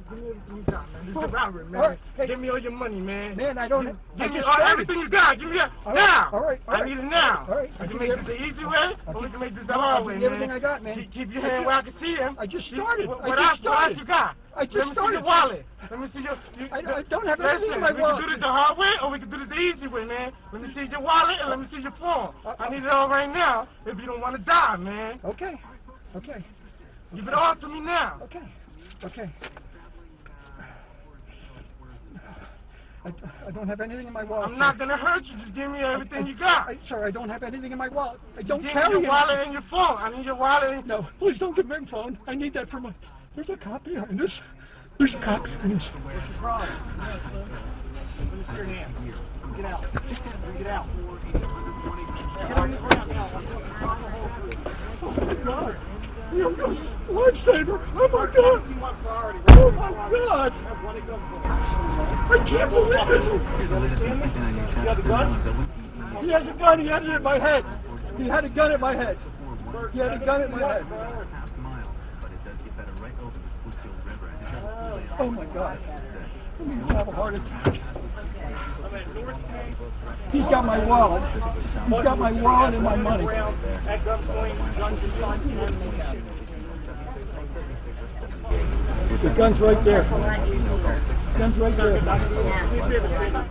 Give me everything you got, man. This is a robbery, man. Right. Hey. Give me all your money, man. Man, I don't. Give me everything you got. Give me it now. All right. I need it now. All right. We can make this the easy way, or we can make this the hard way, man. Everything I got, man. Keep your hand where I can see him. I just started. What else you got? I just Let me see your wallet. Let me see your. I don't have anything in my wallet. We can do this the hard way, or we can do this the easy way, man. Let me see your wallet and let me see your phone. I need it all right now. If you don't want to die, man. Okay. Give it all to me now. Okay. I don't have anything in my wallet. I'm not gonna hurt you. Just give me everything you got. Sir, I don't have anything in my wallet. I don't carry carry your wallet and your phone. I need your wallet. No, please don't give me my phone. I need that for my. There's a cop behind this. There's a cop behind this. What's your problem? Let me see your hand. Get out. Get out. Get on the ground now. Oh my God. Lifesaver! Oh my God! Oh my God! I can't believe it! You have a gun? He has a gun. He has it in my head. He had a gun in my head. He had a gun in my head. Oh my God! I'm going to have a heart attack. He's got my wallet. He's got my wallet and my money. The gun's right there. The gun's right there.